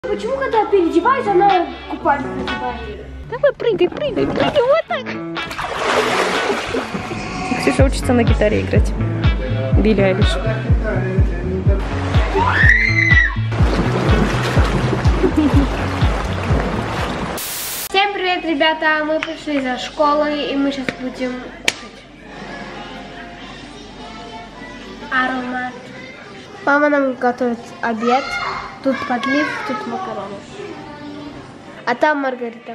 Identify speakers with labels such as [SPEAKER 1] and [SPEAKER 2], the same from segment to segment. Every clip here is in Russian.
[SPEAKER 1] Почему, когда переодеваюсь, она купальник надевает?
[SPEAKER 2] Давай, прыгай, прыгай, прыгай, вот так. Ксюша учится на гитаре играть. Билли Айлиш.
[SPEAKER 1] Всем привет, ребята! Мы пришли из школы, и мы сейчас будем кушать. Аромат. Мама нам готовит обед. Тут подлив, тут макароны. А там Маргарита.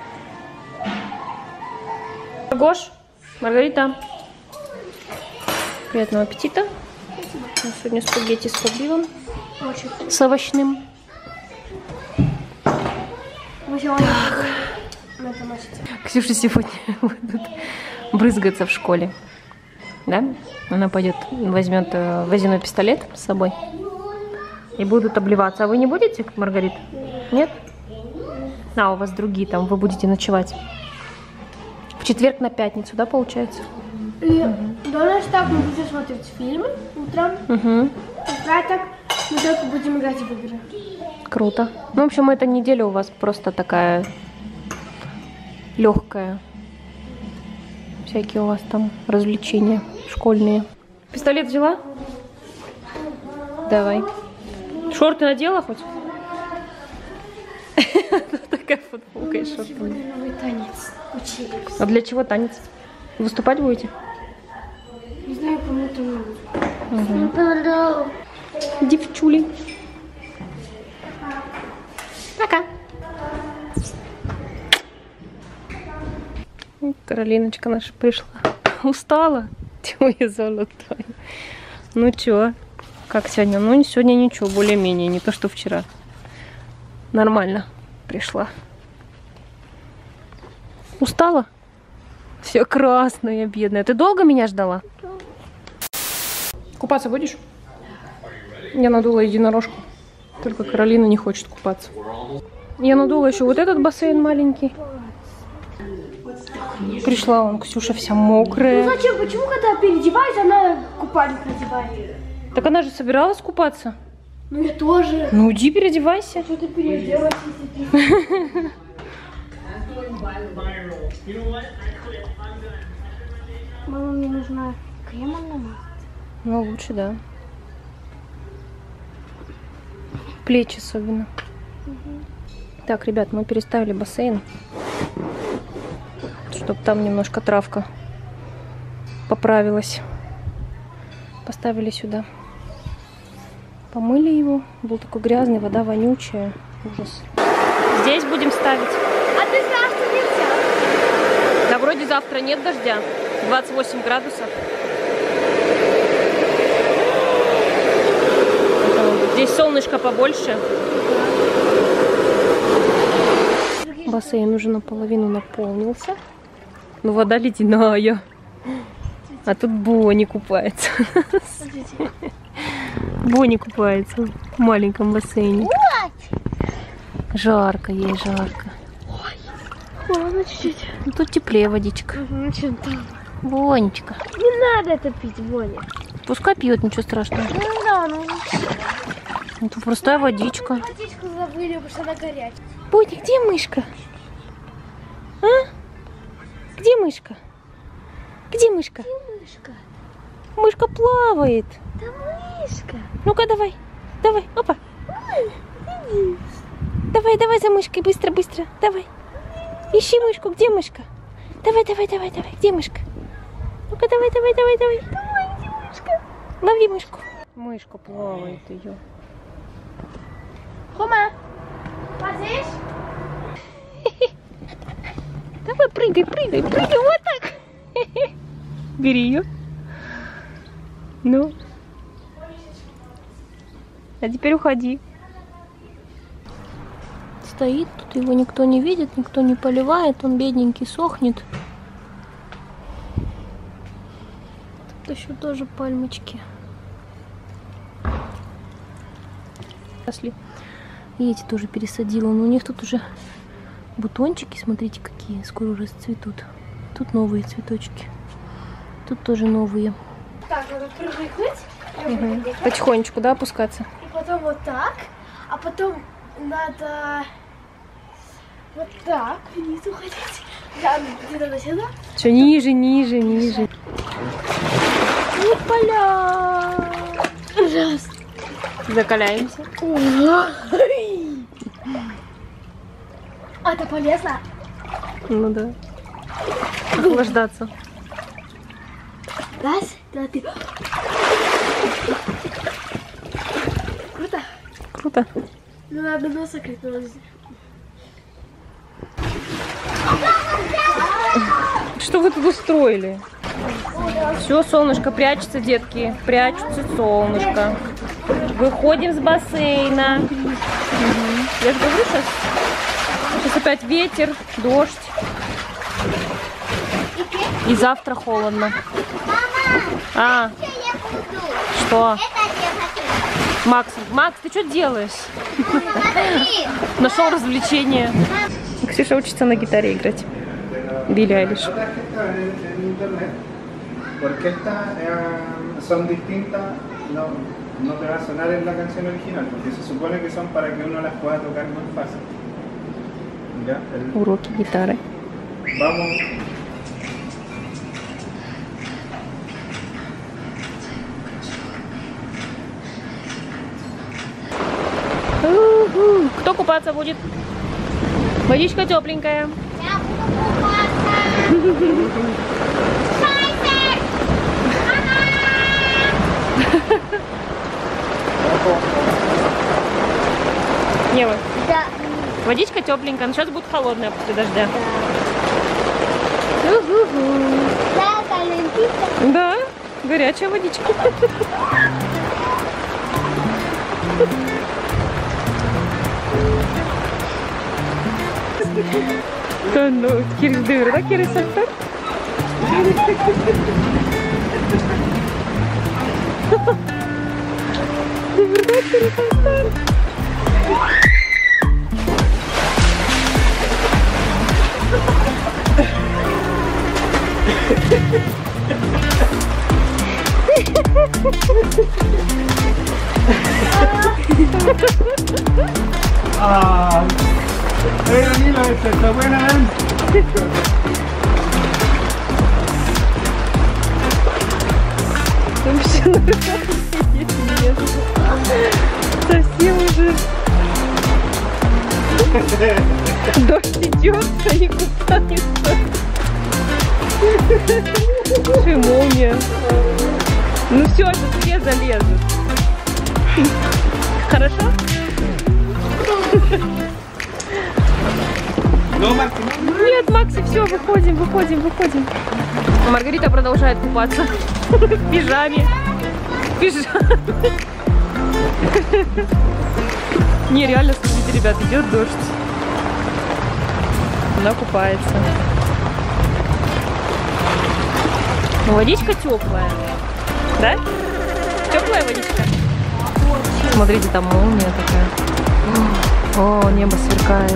[SPEAKER 2] Гош, Маргарита. Приятного аппетита. У нас сегодня спагетти с подливом.
[SPEAKER 1] Очень.
[SPEAKER 2] С овощным.
[SPEAKER 1] Мы сегодня на это носится.
[SPEAKER 2] Ксюша сегодня будет брызгаться в школе. Да? Она пойдет, возьмет водяной пистолет с собой. И будут обливаться. А вы не будете, Маргарита? Нет? А, у вас другие там, вы будете ночевать. В четверг на пятницу, да, получается?
[SPEAKER 1] И до нас так мы будем смотреть фильмы утром.
[SPEAKER 2] Угу.
[SPEAKER 1] В пяток мы только будем играть в игры.
[SPEAKER 2] Круто. Ну, в общем, эта неделя у вас просто такая легкая. Всякие у вас там развлечения школьные. Пистолет взяла? Давай. Шорты надела хоть? Такая футболка и шорты.
[SPEAKER 1] Новый танец. Учили.
[SPEAKER 2] А для чего танец? Выступать будете?
[SPEAKER 1] Не знаю, кому-то
[SPEAKER 2] Девчули. Пока. Каролиночка наша пришла. Устала? Моя золотая. Ну чё? Как сегодня? Ну, сегодня ничего, более-менее, не то, что вчера. Нормально пришла. Устала? Все красная, бедная. Ты долго меня ждала? Купаться будешь? Я надула единорожку. Только Каролина не хочет купаться. Я надула еще вот этот бассейн маленький. Пришла вон Ксюша вся мокрая.
[SPEAKER 1] Ну зачем? Почему, когда переодеваюсь, она купальник надевает?
[SPEAKER 2] Так она же собиралась купаться.
[SPEAKER 1] Ну я тоже.
[SPEAKER 2] Ну иди переодевайся.
[SPEAKER 1] Что ты переоделась, если ты... Мама, мне нужна кремом намазать.
[SPEAKER 2] Ну лучше, да. Плечи особенно. Так, ребят, мы переставили бассейн, чтобы там немножко травка поправилась. Поставили сюда. Помыли его. Был такой грязный, вода вонючая. Ужас. Здесь будем ставить.
[SPEAKER 1] А ты сказала, что нельзя?
[SPEAKER 2] Да вроде завтра нет дождя. 28 градусов. Здесь солнышко побольше. Бассейн уже наполовину наполнился. Но вода ледяная. А тут Бонни купается. Бонни купается в маленьком бассейне. Жарко ей, жарко.
[SPEAKER 1] Ладно, чуть-чуть.
[SPEAKER 2] Ну, тут теплее водичка.
[SPEAKER 1] Чем там?
[SPEAKER 2] Бонечка.
[SPEAKER 1] Не надо это пить, Боня.
[SPEAKER 2] Пускай пьет, ничего страшного.
[SPEAKER 1] Ну да, ну...
[SPEAKER 2] Это простая водичка.
[SPEAKER 1] Водичку забыли, потому что она горячая.
[SPEAKER 2] Боня, где мышка? А? Где мышка? Где мышка?
[SPEAKER 1] Мышка.
[SPEAKER 2] Мышка плавает.
[SPEAKER 1] Да мышка.
[SPEAKER 2] Ну-ка, давай. Давай, опа.
[SPEAKER 1] Иди.
[SPEAKER 2] Давай, давай за мышкой, быстро, быстро. Давай. Ищи мышку, где мышка? Давай, давай, давай, давай. Где мышка? Ну-ка, давай, давай, давай, давай.
[SPEAKER 1] Давай, где мышка?
[SPEAKER 2] Лови мышку. Мышка плавает ее.
[SPEAKER 1] Хома, позырь.
[SPEAKER 2] Давай, прыгай, прыгай, прыгай, вот так. Бери ее. Ну. А теперь уходи. Стоит, тут его никто не видит, никто не поливает, он бедненький сохнет. Тут еще тоже пальмочки. И эти тоже пересадила, но у них тут уже бутончики, смотрите какие, скоро расцветут. Тут новые цветочки, тут тоже новые.
[SPEAKER 1] Так, надо привыкнуть.
[SPEAKER 2] Потихонечку, да, опускаться?
[SPEAKER 1] И потом вот так, а потом надо вот так вниз уходить. Да, где-то до сюда.
[SPEAKER 2] Все ниже, ниже, ниже. Опаля!
[SPEAKER 1] Раз.
[SPEAKER 2] Закаляемся.
[SPEAKER 1] Это полезно.
[SPEAKER 2] Ну да. Охлаждаться.
[SPEAKER 1] Раз, два, три. Круто.
[SPEAKER 2] Круто.
[SPEAKER 1] Ну надо нос закрыть.
[SPEAKER 2] Что вы тут устроили? Все, солнышко прячется, детки. Прячется солнышко. Выходим с бассейна. Я же говорю, сейчас опять ветер, дождь. И завтра холодно. А, что? Макс, ты что делаешь? Нашел развлечение. Ксюша учится на гитаре играть. Билли Айлиш.
[SPEAKER 3] Porque estas son distintas, no te va a sonar en la canción original, porque se supone que son para que uno las pueda tocar más fácil. ¿Ya?
[SPEAKER 2] Уроки гитары.
[SPEAKER 3] Vamos.
[SPEAKER 2] Кто купаться будет? Водичка тепленькая.
[SPEAKER 1] Я буду купаться.
[SPEAKER 2] Ева,
[SPEAKER 1] Да.
[SPEAKER 2] водичка тепленькая, но сейчас будет холодная после дождя.
[SPEAKER 1] Да, калентita.
[SPEAKER 2] Да, горячая водичка. Ну, ¿quieres de verdad? ¿Quieres saltar? ¿De verdad quieres saltar?
[SPEAKER 3] Ah, Danilo, está buena,
[SPEAKER 2] Вообще нормально, нет. Совсем уже. Дождь идет, они купаются. Слушай, молния. Ну все, сейчас все залезут. Хорошо?
[SPEAKER 3] No, Maxi, no.
[SPEAKER 2] Нет, Макси, все, выходим. А Маргарита продолжает купаться в пижаме. Не, реально, смотрите, ребят, идет дождь. Она купается. Но водичка теплая. Да? Теплая водичка? Смотрите, там молния такая. О, небо сверкает.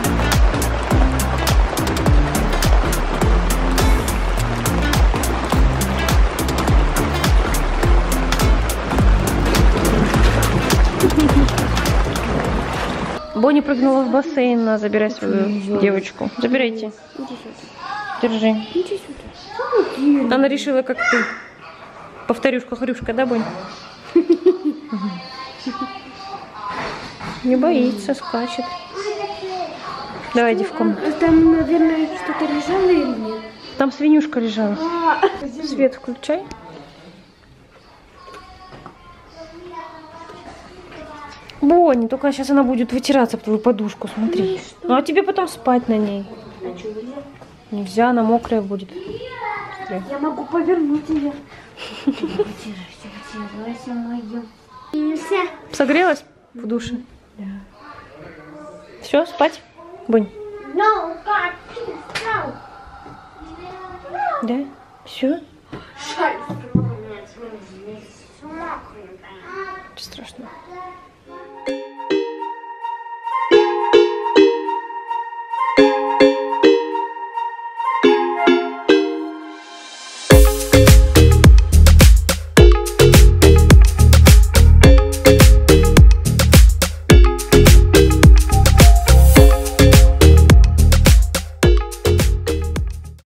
[SPEAKER 2] Бонни прыгнула в бассейн, на забирай свою девочку. Забирайте. Держи. Она решила, как ты. Повторюшка-хрюшка, да, Бонни? Не боится, скачет. Давай, иди в комнату.
[SPEAKER 1] Там, наверное, что-то лежало или нет?
[SPEAKER 2] Там свинюшка лежала. Свет включай. Бонни, только сейчас она будет вытираться об твою подушку, смотри. Ну а тебе потом спать на ней.
[SPEAKER 1] А что, нельзя?
[SPEAKER 2] Нельзя, она мокрая будет. Смотри.
[SPEAKER 1] Я могу повернуть ее. Вытирайся, моя. Нельзя.
[SPEAKER 2] Согрелась в душе?
[SPEAKER 1] Да.
[SPEAKER 2] Все, спать? Бонни?
[SPEAKER 1] No, God, please, no.
[SPEAKER 2] Да? Все?
[SPEAKER 1] Шарик.
[SPEAKER 2] Страшно.